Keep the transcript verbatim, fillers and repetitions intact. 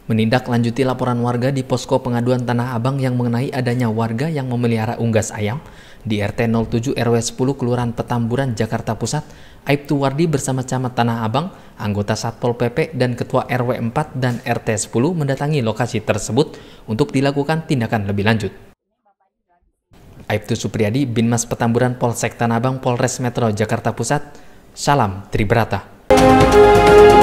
Menindaklanjuti laporan warga di posko pengaduan Tanah Abang yang mengenai adanya warga yang memelihara unggas ayam di R T nol tujuh R W sepuluh Kelurahan Petamburan, Jakarta Pusat, Aibtu Wardi bersama Camat Tanah Abang, anggota Satpol P P dan Ketua R W empat dan R T sepuluh mendatangi lokasi tersebut untuk dilakukan tindakan lebih lanjut. Aibtu Supriyadi, Binmas Petamburan Polsek Tanah Abang, Polres Metro Jakarta Pusat, Salam Tribrata.